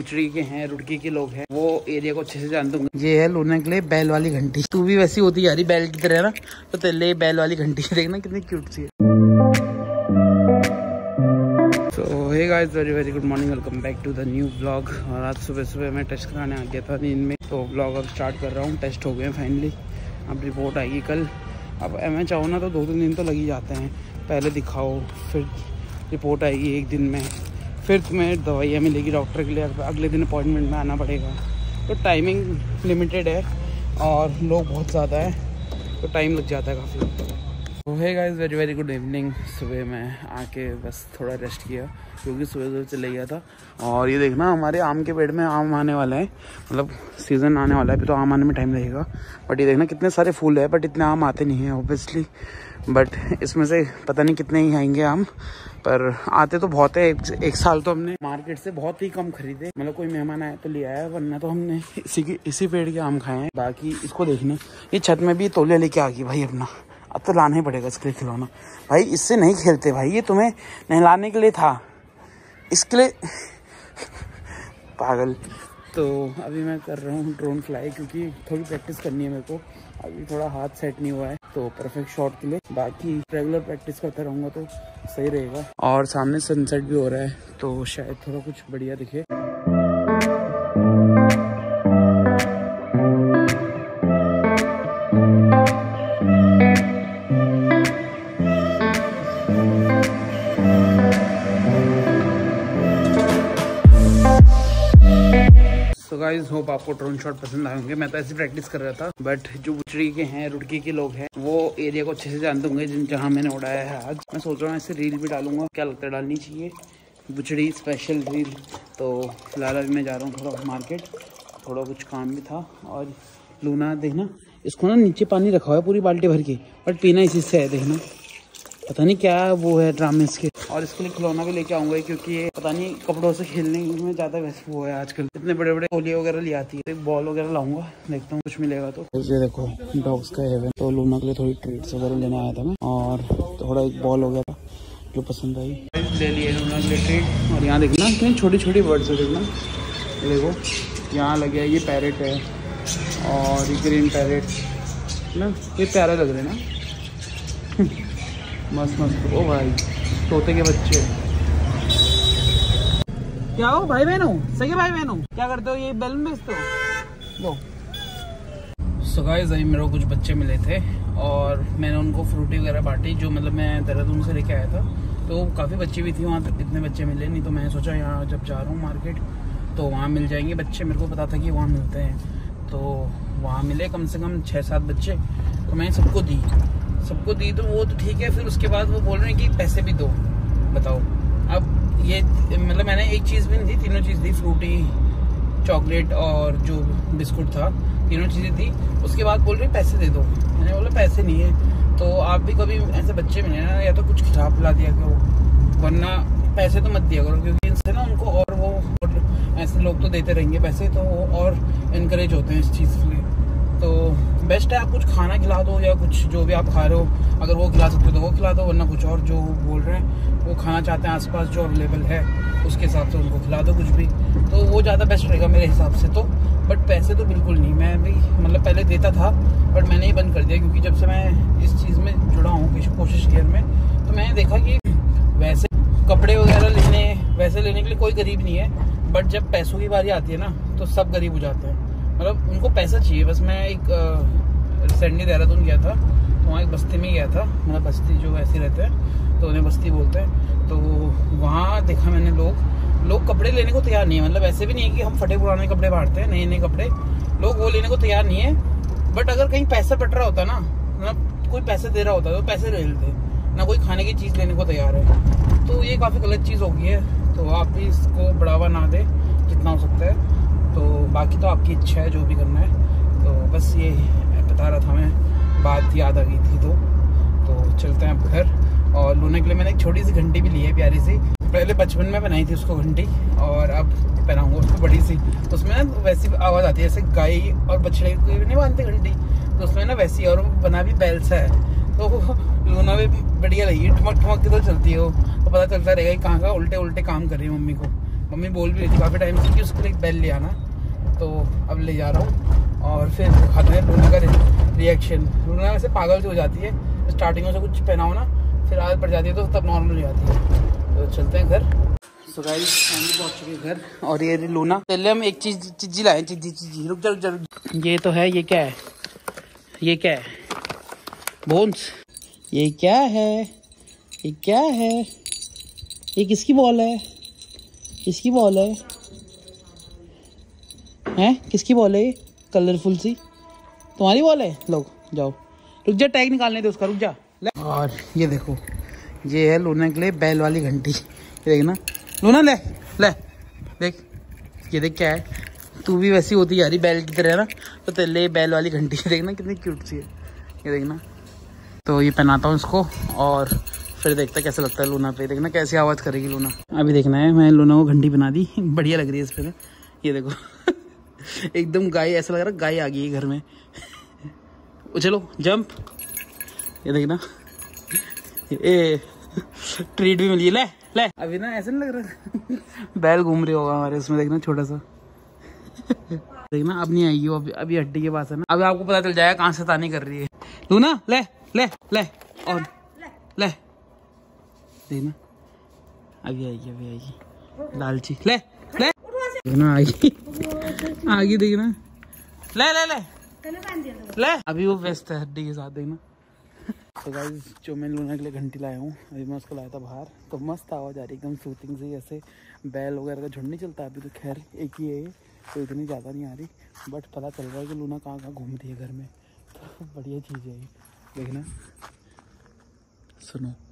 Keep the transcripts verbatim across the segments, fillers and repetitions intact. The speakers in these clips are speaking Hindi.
बुचड़ी के हैं, रुड़की के लोग हैं, वो एरिया को अच्छे से जानते होंगे। ये है लूना के लिए बैल वाली घंटी। तू भी वैसी होती जा रही बैल की तरह ना, तो तेरे लिए बैल वाली घंटी देखना कितनी क्यूट सी है। तो hey guys, very very good morning, welcome back to the new blog. और आज सुबह सुबह मैं टेस्ट कराने आ गया था नींद में, तो ब्लॉग अब स्टार्ट कर रहा हूँ। टेस्ट हो गए फाइनली, अब रिपोर्ट आएगी कल। अब मैं चाहूँ ना तो दो तीन दिन तो लग ही जाते हैं, पहले दिखाओ फिर रिपोर्ट आएगी एक दिन में, फिर तुम्हें दवाइयाँ मिलेगी डॉक्टर के लिए, अगले दिन अपॉइंटमेंट में आना पड़ेगा। तो टाइमिंग लिमिटेड है और लोग बहुत ज़्यादा है, तो टाइम लग जाता है काफ़ी। तो hey guys, very very good evening. सुबह मैं आके बस थोड़ा रेस्ट किया क्योंकि सुबह सुबह चले गया था। और ये देखना हमारे आम के पेड़ में आम आने वाला है, मतलब सीज़न आने वाला है, फिर तो आम आने में टाइम लगेगा। बट ये देखना कितने सारे फूल है, बट इतने आम आते नहीं हैं ऑब्वियसली। बट इसमें से पता नहीं कितने ही आएंगे आम, पर आते तो बहुत है। एक, एक साल तो हमने मार्केट से बहुत ही कम खरीदे, मतलब कोई मेहमान आया तो ले आया, वरना तो हमने इसी की इसी पेड़ के आम खाए हैं। बाकी इसको देखना, ये छत में भी तौलिया लेके आ गई भाई अपना, अब तो लाना ही पड़ेगा इसके लिए खिलौना। भाई इससे नहीं खेलते भाई, ये तुम्हें नहलाने के लिए था, इसके लिए पागल। तो अभी मैं कर रहा हूँ ड्रोन फ्लाई, क्योंकि थोड़ी प्रैक्टिस करनी है मेरे को। अभी थोड़ा हाथ सेट नहीं हुआ है तो परफेक्ट शॉट के लिए, बाकी रेगुलर प्रैक्टिस करता रहूँगा तो सही रहेगा। और सामने सनसेट भी हो रहा है तो शायद थोड़ा कुछ बढ़िया दिखे। तो गाइस, होप आपको ड्रोन शॉट पसंद आए होंगे। मैं तो ऐसी प्रैक्टिस कर रहा था, बट जो बुचड़ी के हैं, रुड़की के लोग हैं, वो एरिया को अच्छे से जानते होंगे जिन जहाँ मैंने उड़ाया है आज। मैं सोच रहा हूँ ऐसे रील भी डालूंगा, क्या लगता है डालनी चाहिए बुचड़ी स्पेशल रील। तो फिलहाल अभी मैं जा रहा हूँ थोड़ा मार्केट, थोड़ा कुछ काम भी था। और लूना देखना, इसको ना नीचे पानी रखा हुआ है पूरी बाल्टी भर के, बट पीना इसी से है। देखना पता नहीं क्या वो है ड्रामे इसके। और इसके लिए खिलौना भी लेके आऊंगा, क्योंकि ये पता नहीं कपड़ों से खेलने में ज्यादा वैसे वो है आजकल, इतने बड़े बड़े तौलिए वगैरह ले आती है। एक बॉल वगैरह लाऊंगा, देखता हूँ कुछ मिलेगा तो। ये देखो डॉग्स का हेवन, तो लूना के लिए थोड़ी ट्रीट्स वगैरह लेने आया था मैं, और थोड़ा एक बॉल वगैरह जो पसंद आई ले लिए लूना के लिए ट्रीट। और यहाँ देखना कितनी छोटी छोटी बर्ड्स है, देखना देखो यहाँ लगे, ये पैरेट है और ये ग्रीन पैरेट ना, ये प्यारा लग रहे ना मस्त मस्त। ओ भाई तोते के बच्चे, क्या हो भाई बहन हो, सही भाई बहन हो, क्या करते हो, ये बैलून बेचते हो लो। सो गाइस, अभी मेरे को कुछ बच्चे मिले थे और मैंने उनको फ्रूटी वगैरह बांटी, जो मतलब मैं देहरादून से लेके आया था। तो काफ़ी बच्चे भी थी वहाँ, तक इतने बच्चे मिले नहीं। तो मैंने सोचा यहाँ जब जा रहा हूँ मार्केट तो वहाँ मिल जाएंगे बच्चे, मेरे को पता था कि वहाँ मिलते हैं। तो वहाँ मिले कम से कम छः सात बच्चे, तो मैंने सबको दी सबको दी तो वो तो ठीक है। फिर उसके बाद वो बोल रहे हैं कि पैसे भी दो। बताओ अब ये, मतलब मैंने एक चीज़ भी नहीं दी, तीनों चीज़ दी, फ्रूटी, चॉकलेट और जो बिस्कुट था, तीनों चीज़ें दी। उसके बाद बोल रहे पैसे दे दो। मैंने बोला पैसे नहीं है। तो आप भी कभी ऐसे बच्चे मिले ना, या तो कुछ खिला पिला दिया करो, वरना पैसे तो मत दिया करो, क्योंकि इनसे ना उनको और वो और ऐसे लोग तो देते रहेंगे पैसे, तो वो और इनकरेज होते हैं इस चीज़ के लिए। तो बेस्ट है आप कुछ खाना खिला दो, या कुछ जो भी आप खा रहे हो अगर वो खिला सकते हो तो वो खिला दो, वरना कुछ और जो बोल रहे हैं वो खाना चाहते हैं आसपास जो अवेलेबल है उसके हिसाब से उनको खिला दो कुछ भी, तो वो ज़्यादा बेस्ट रहेगा मेरे हिसाब से तो। बट पैसे तो बिल्कुल नहीं, मैं भी मतलब पहले देता था बट मैंने ही बंद कर दिया, क्योंकि जब से मैं इस चीज़ में जुड़ा हूँ किसी कोशिश ईयर में, तो मैंने देखा कि वैसे कपड़े वगैरह लेने वैसे लेने के लिए कोई गरीब नहीं है, बट जब पैसों की बारी आती है ना तो सब गरीब हो जाते हैं, मतलब उनको पैसा चाहिए बस। मैं एक रिसेंटली देहरादून गया था, तो वहाँ एक बस्ती में गया था, मतलब बस्ती जो ऐसे रहते हैं तो उन्हें बस्ती बोलते हैं। तो वहाँ देखा मैंने लोग लोग कपड़े लेने को तैयार नहीं है, मतलब ऐसे भी नहीं है कि हम फटे पुराने कपड़े बांटते हैं, नए नए कपड़े लोग वो लेने को तैयार नहीं है। बट अगर कहीं पैसा बट रहा होता ना, मतलब कोई पैसे दे रहा होता तो पैसे ले लेते ना, कोई खाने की चीज़ लेने को तैयार है। तो ये काफ़ी गलत चीज़ हो गई है, तो आप भी इसको बढ़ावा ना दें जितना हो सकता है। तो बाकी तो आपकी इच्छा है जो भी करना है। तो बस ये बता रहा था मैं, बात याद आ गई थी तो तो चलते हैं अब घर। और लूना के लिए मैंने एक छोटी सी घंटी भी ली है, प्यारी सी, पहले बचपन में बनाई थी उसको घंटी, और अब पहनाऊंगा उसको बड़ी सी। उसमें ना वैसी आवाज़ आती है जैसे गाय और बछड़े को नहीं बांधते घंटी, तो उसमें ना वैसी, और बना भी बैल सा है, तो लूना भी बढ़िया लगी, ठुमक ठुमक के तो चलती हो, तो पता चलता रहेगा कि कहाँ का उल्टे उल्टे काम कर रही है मम्मी को। मम्मी बोल भी रही थी काफ़ी टाइम से कि उसके लिए बेल ले आना, तो अब ले जा रहा हूँ और फिर दिखाते हैं लूना का रिएक्शन। लूना वैसे पागल से हो जाती है, स्टार्टिंग में से कुछ पहनाओ ना, फिर आदत पड़ जाती है तो तब नॉर्मल हो जाती है। तो चलते हैं घर। सो गाइस फैमिली पहुँच चुके हैं घर, और ये लूना। पहले हम एक चीज चीजी लाए, चीजी चीजी रुक जा रुक जा। ये तो है, ये क्या है, ये क्या है, बोन्स, ये क्या है, ये क्या है, ये किसकी बॉल है, किसकी बॉल है, हैं किसकी बॉल है, ये कलरफुल सी तुम्हारी बॉल है। लो जाओ, रुक जा, टैग निकालने दे उसका, रुक जा। और ये देखो, ये है लूना के लिए बैल वाली घंटी। ये देखना लूना, ले ले देख, ये देख क्या है, तू भी वैसी होती जा रही बैल की तरह ना, तो तेरे बैल वाली घंटी देखना कितनी क्यूट सी है, ये देखना। तो ये पहनाता हूँ इसको और फिर देखता कैसा लगता है लूना पे। देखना कैसी आवाज़ करेगी लूना। अभी देखना है, मैं लूना को घंटी बना दी, बढ़िया लग रही है इस पर। ये देखो एकदम गाय, ऐसा लग रहा है गाय आ गई है घर में। चलो जंप, ये देखना, ये ट्रीट भी मिली है, ले ले। अभी ना ऐसा नहीं लग रहा बैल घूम रही होगा हमारे उसमें, देखना छोटा सा। देखना अब नहीं आएगी वो, अभी अभी हड्डी के पास है ना, अभी आपको पता चल जाएगा कहाँ से तानी कर रही है लूना। ले ले ले और ले, देखना अभी आएगी, अभी आएगी लालची। ले ले देखना आएगी, आगे देखना, ले ले ले ले। अभी वो व्यस्त है हड्डी के साथ, देखना। तो गाइस जो मैं लूना के लिए घंटी लाया हूँ, अभी मैं उसको लाया था बाहर, तो मस्त आवाज़ आ रही एकदम सूथिंग से, ऐसे बैल वगैरह का झुंड नहीं चलता। अभी तो खैर एक ही है ये, तो इतनी ज़्यादा नहीं आ रही, बट पता चल रहा है कि लूना कहाँ कहाँ घूमती है घर में। तो बढ़िया चीज़ है ये, देखना। सुनो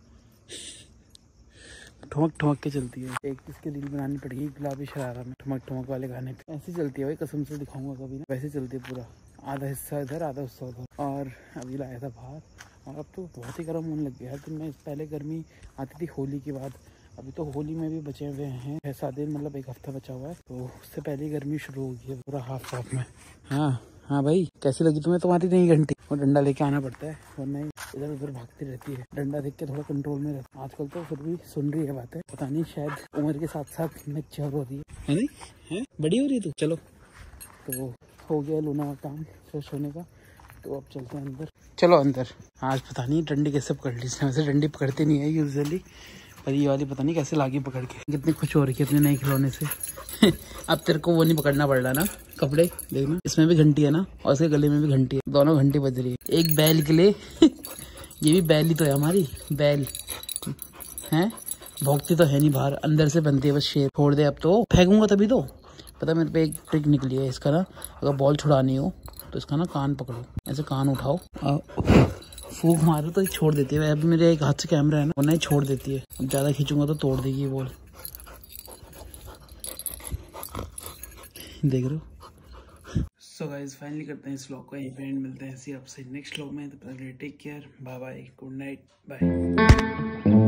ठुमक ठुमक के चलती है। एक इसके रील बनानी पड़ेगी गुलाबी शरारा में, ठुमक ठुमक वाले गाने पे। ऐसी चलती है भाई, कसम से दिखाऊंगा कभी ना, वैसे चलती है पूरा, आधा हिस्सा इधर आधा हिस्सा उधर। और अभी लाया था बाहर, और अब तो बहुत ही गर्म होने लग गया है। तो मैं पहले गर्मी आती थी होली के बाद, अभी तो होली में भी बचे हुए हैं छः सात दिन, मतलब एक हफ्ता बचा हुआ है, तो उससे पहले गर्मी शुरू हो गई है पूरा हाफ हाफ में। हाँ हाँ भाई, कैसी लगी तुम्हें तुम्हारी नई घंटी? वो डंडा लेके आना पड़ता है, वरना इधर उधर भागती रहती है। डंडा देख के थोड़ा कंट्रोल में रहता है आजकल, तो फिर भी सुन रही है बातें, पता नहीं शायद उम्र के साथ साथ मैच्योर हो रही है, है नहीं है, बड़ी हो रही है तू। चलो तो हो गया लूना का काम फ्रेश होने का, तो अब चलते हैं अंदर। चलो अंदर। आज पता नहीं डंडी कैसे पकड़ ली इसने, वैसे डंडी पकड़ती नहीं है यूजुअली, पर ये वाली पता नहीं कैसे लागी पकड़ के। कितनी खुश हो रही है अपने नए खिलौने से। अब तेरे को वो नहीं पकड़ना पड़ रहा ना कपड़े, देखना इसमें भी घंटी है ना, और इसके गले में भी घंटी है, दोनों घंटी बज रही है। एक बैल के लिए ये भी बैल ही तो है हमारी, बैल है, भौंकती तो है नहीं बाहर, अंदर से बनती है बस शेर। छोड़ दे अब तो, फेंकूंगा तभी तो। पता मेरे पे एक ट्रिक निकली है इसका ना, अगर बॉल छुड़ानी हो तो इसका ना कान पकड़ो, ऐसे कान उठाओ, फूंक मारो तो छोड़ देती है। अभी मेरे एक हाथ से कैमरा है ना, वो नहीं छोड़ देती है, अब ज्यादा खींचूंगा तो तोड़ देगी ये बॉल, देख रहे हो। सो गाइस फाइनली करते हैं इस व्लॉग को यहीं पे एंड, मिलते हैं ऐसे आपसे नेक्स्ट व्लॉग में, तब तक take care, bye bye, good night, bye.